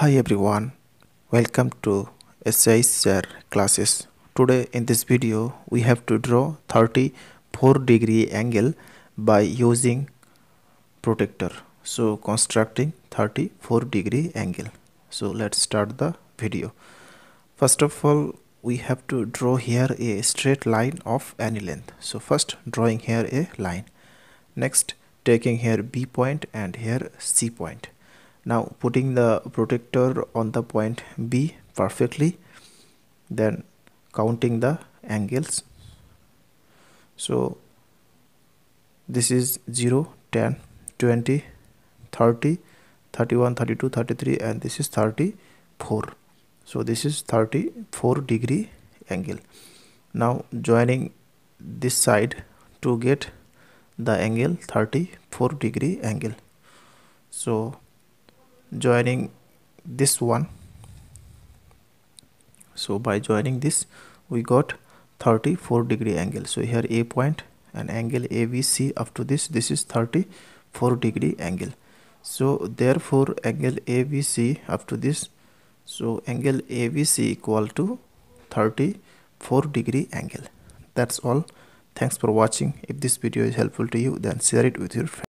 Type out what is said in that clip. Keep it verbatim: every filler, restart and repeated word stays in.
Hi everyone, welcome to shsirclasses. Today in this video we have to draw thirty-four degree angle by using protractor. So constructing thirty-four degree angle. So let's start the video. First of all, we have to draw here a straight line of any length. So first drawing here a line. Next taking here B point and here C point. Now putting the protractor on the point B perfectly, then counting the angles. So this is zero, ten, twenty, thirty, thirty-one, thirty-two, thirty-three, and this is thirty-four. So this is thirty-four degree angle. Now joining this side to get the angle thirty-four degree angle. So joining this one, so by joining this we got thirty-four degree angle. So here A point and angle A B C up to this this is thirty-four degree angle. So therefore angle A B C up to this, so angle A B C equal to thirty-four degree angle. That's all. Thanks for watching. If this video is helpful to you, then share it with your friends.